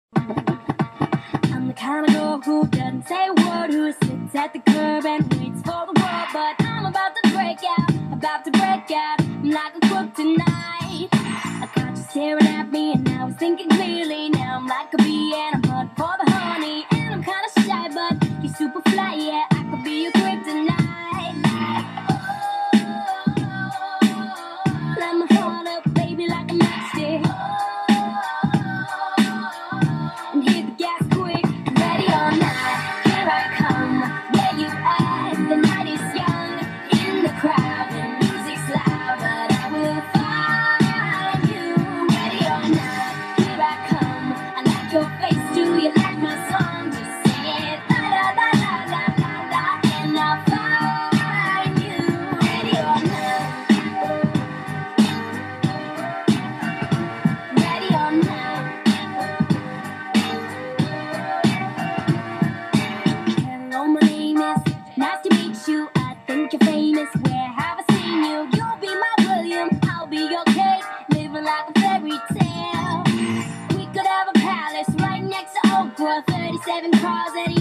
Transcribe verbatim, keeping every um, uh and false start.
I'm the kind of girl who doesn't say a word, who sits at the curb and waits for the world. But I'm about to break out, about to break out. I'm like a crook tonight. I caught you staring at me and I was thinking clearly. Now I'm like a bee and I'm hunting for the honey. And I'm kinda shy but you're super fly, yeah. I could be your kryptonite. Light my heart up, baby, like a matchstick. And hit the gas quick, ready or not, here I come. Where you at? The night is young, in the crowd, music's loud, but I will find you. Ready or not, here I come. I like your face, do you like my song? Just sing it, la la la la la la la, and I'll find you. Ready or not, ready or not. Hello, my name is, nice to meet you. I think you're famous, where have I seen you? You'll be my William, I'll be your Kate, living like a fairy tale. We could have a palace right next to Oprah, thirty-seven cars at